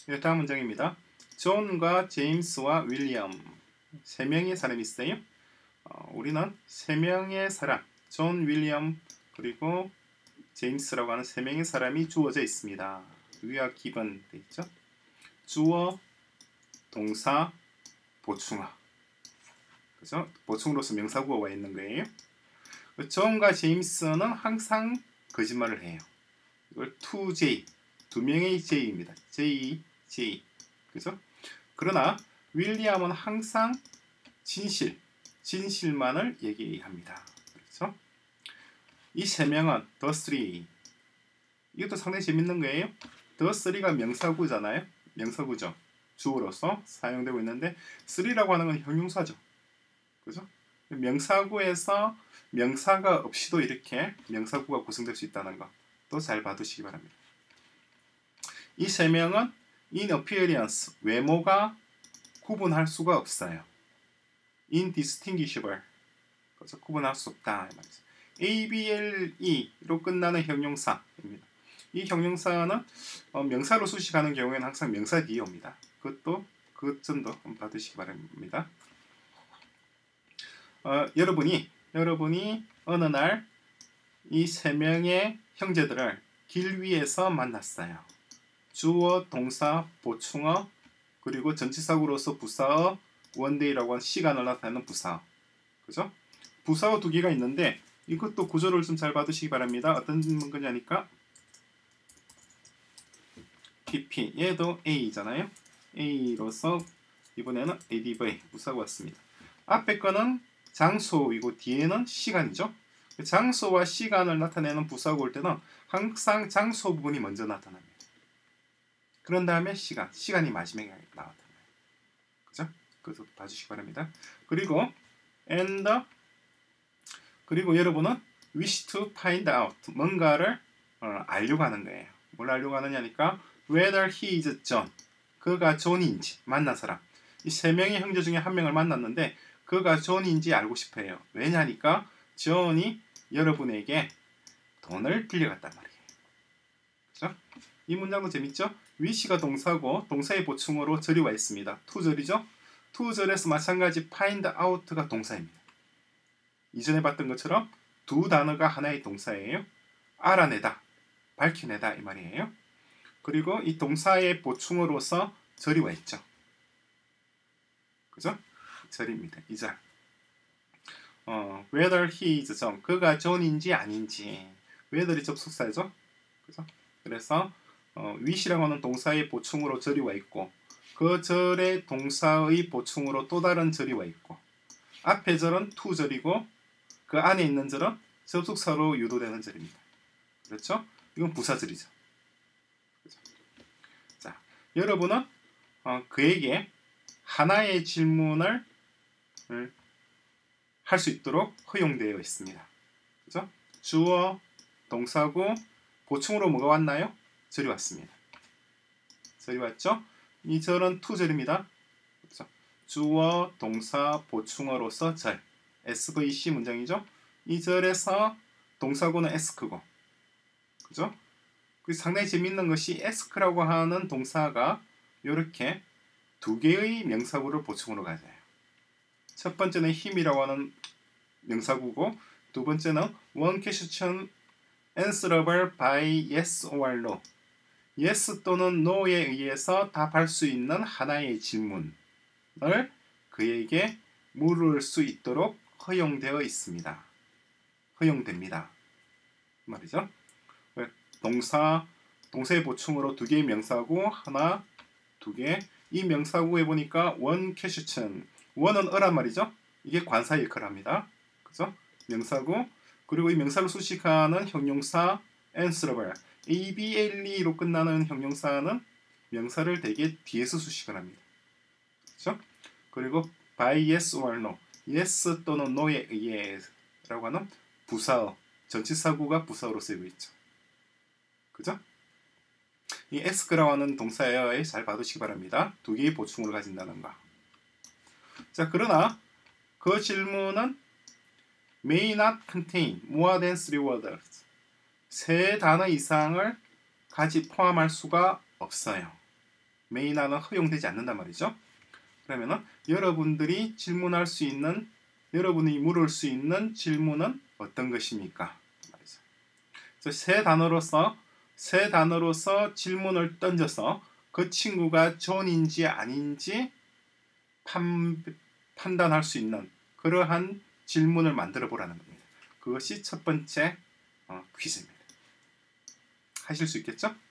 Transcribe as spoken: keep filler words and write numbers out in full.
네, 다음 문장입니다. 존과 제임스와 윌리엄 세 명의 사람이 있어요. 어, 우리는 세 명의 사람, 존, 윌리엄 그리고 제임스라고 하는 세 명의 사람이 주어져 있습니다. 위와 기본 돼 있죠. 주어, 동사, 보충어. 그죠? 보충으로서 명사구어가 와 있는 거예요. 존과 제임스는 항상 거짓말을 해요. 이걸 투 제이, 두 명의 J입니다. J, J. 그죠? 그러나 윌리엄은 항상 진실, 진실만을 얘기합니다. 그렇죠? 이 세 명은 the three. 이것도 상당히 재밌는 거예요. the three가 명사구잖아요. 명사구죠. 주어로서 사용되고 있는데 three라고 하는 건 형용사죠. 그죠? 명사구에서 명사가 없이도 이렇게 명사구가 구성될 수 있다는 거 또 잘 봐두시기 바랍니다. 이 세 명은 in appearance, 외모가 구분할 수가 없어요. indistinguishable, 그래서 구분할 수 없다. 에이비엘이로 끝나는 형용사입니다. 이 형용사는 어, 명사로 수식하는 경우에는 항상 명사 뒤에 옵니다. 그것도 그 점도 한번 봐두시기 바랍니다. 어, 여러분이 여러분이 어느 날 이 세 명의 형제들을 길 위에서 만났어요. 주어, 동사, 보충어, 그리고 전치사구로서 부사어, 원데이라고 하는 시간을 나타내는 부사어. 그죠? 부사어 두 개가 있는데 이것도 구조를 좀 잘 봐두시기 바랍니다. 어떤 거냐니까 피피, 얘도 A잖아요. A로서 이번에는 에이디브이 부사가 왔습니다. 앞에 거는 장소이고 뒤에는 시간이죠. 장소와 시간을 나타내는 부사가 올 때는 항상 장소 부분이 먼저 나타납니다. 그런 다음에 시간, 시간이 마지막에 나타나요. 그죠? 그래서 봐주시기 바랍니다. 그리고 and 그리고 여러분은 wish to find out, 뭔가를 어, 알려고 하는 거예요. 뭘 알려고 하느냐니까 whether he is John, 그가 존인지, 만난 사람. 이 세 명의 형제 중에 한 명을 만났는데 그가 존인지 알고 싶어요. 왜냐니까 존이 여러분에게 돈을 빌려갔단 말이에요. 그죠? 이 문장도 재밌죠? wish가 동사고 동사의 보충어로 절이 와 있습니다. to 절이죠? to 절에서 마찬가지 find out가 동사입니다. 이전에 봤던 것처럼 두 단어가 하나의 동사예요. 알아내다, 밝혀내다 이 말이에요. 그리고 이 동사의 보충어로서 절이 와 있죠. 그죠? 절입니다. 이 절. 어, whether he is John, 그가 존인지 아닌지. whether이 접속사죠. 그죠? 그래서 어, wish라고 하는 동사의 보충으로 절이 와 있고 그 절의 동사의 보충으로 또 다른 절이 와 있고 앞에 절은 to 절이고 그 안에 있는 절은 접속사로 유도되는 절입니다. 그렇죠? 이건 부사절이죠. 그렇죠? 자, 여러분은 어, 그에게 하나의 질문을 할 수 있도록 허용되어 있습니다. 그죠? 주어, 동사구, 보충으로 뭐가 왔나요? 절이 왔습니다. 절이 왔죠? 이 절은 to 절입니다. 그렇죠? 주어, 동사, 보충어로서 절. 에스브이씨 문장이죠? 이 절에서 동사구는 ask고. 그죠? 상당히 재밌는 것이 ask라고 하는 동사가 이렇게 두 개의 명사구를 보충으로 가져요. 첫 번째는 힘이라고 하는 명사구고 두 번째는 one question answerable by yes or no. yes 또는 no에 의해서 답할 수 있는 하나의 질문을 그에게 물을 수 있도록 허용되어 있습니다. 허용됩니다. 말이죠. 동사, 동사의 보충으로 두 개의 명사구, 하나, 두 개. 이 명사구에 보니까 one question, one은 어란 말이죠. 이게 관사 역할을 합니다. 그죠? 명사구, 그리고 이 명사를 수식하는 형용사 answerable, 에이비엘이로 끝나는 형용사는 명사를 대개 뒤에서 수식을 합니다. 그죠? 그리고 by yes or no, yes 또는 no에 의해 라고 하는 부사어, 전치사구가 부사어로 쓰이고 있죠. 그죠? 이 ask라고 하는 동사에 잘 봐두시기 바랍니다. 두 개의 보충을 가진다는 거. 자, 그러나 그 질문은 may not contain more than three words. 세 단어 이상을 가지 포함할 수가 없어요. 메인화는 허용되지 않는단 말이죠. 그러면은 여러분들이 질문할 수 있는, 여러분이 물을 수 있는 질문은 어떤 것입니까? 말이죠. 그래서 세 단어로서 세 단어로서 질문을 던져서 그 친구가 존인지 아닌지 판, 판단할 수 있는 그러한 질문을 만들어 보라는 겁니다. 그것이 첫 번째 어, 퀴즈입니다. 하실 수 있겠죠?